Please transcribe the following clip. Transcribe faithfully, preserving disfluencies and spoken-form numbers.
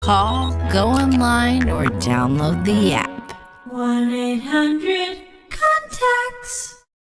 Call, go online, or download the app. one eight hundred contacts.